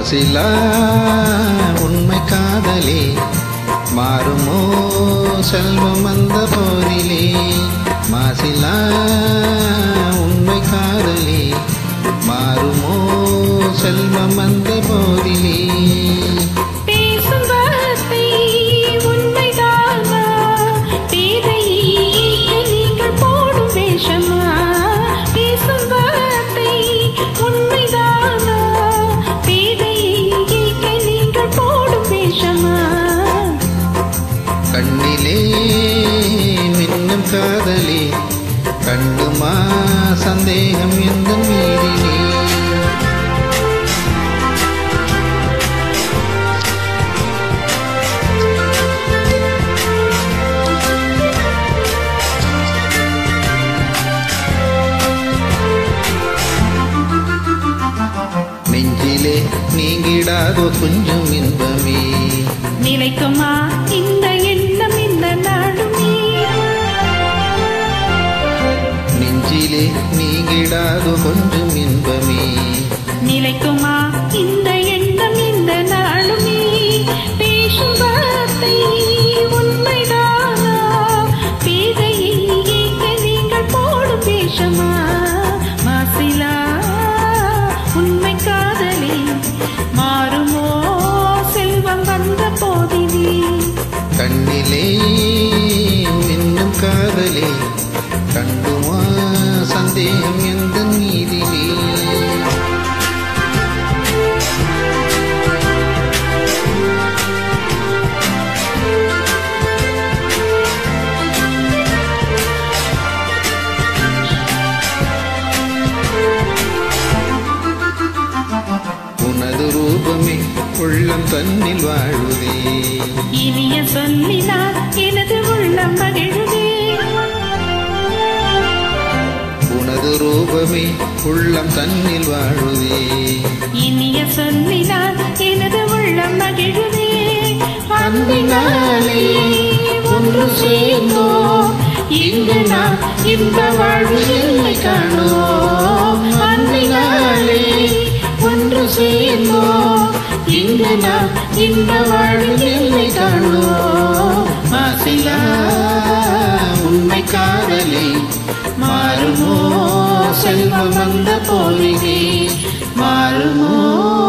மாசிலா உண்மை காதலே மாறுமோ செல்வம் அந்த போதிலே மாசிலா உண்மை காதலே மாறுமோ செல்வம் அந்த போதிலே கண்ணிலே மின்னும் காதலே கண்டுமா சந்தேகம் எந்த மீதிலே நெஞ்சிலே நீங்கிடாதோ கொஞ்சம் இன்பமே நிலைக்குமா இந்த எண்ணம் இந்த நாளுமே நெஞ்சிலே நீங்கிடாதோ கொஞ்சம் இன்பமே நிலைக்குமா இந்த எண்ணம் இந்த நாளுமே பேசும் வார்த்தை உண்மைதானா பேதையை ஏற்க நீங்கள் போடும் பேசமா மாசிலா உண்மை காதலே மாறுமோ செல்வம் வந்த போதிலே கண்ணிலே மின்னும் காதலே கண்டுமா சந்தேகம் எந்த நீதிலே உனது ரூபமே உள்ளம் தன்னில் வாழுதே இனிய சொல்லினால் எனது உள்ளம் மகிழுதே உனது ரூபமே உள்ளம் தன்னில் வாழுதே இனிய சொல்லினால் எனது உள்ளம் மகிழுதே அன்பினாலே ஒன்று சேர்ந்தோம் இங்கு நாம் இந்த வாழ்வு எல்லை காணோம் அன்பினாலே ஒன்று சேர்ந்தோம் இங்கு நாம் இந்த வாழ்வு எல்லை காணோம் மாசிலா உண்மை காதலே மாறுமோ செல்வம் வந்த போதிலே மாறுமோ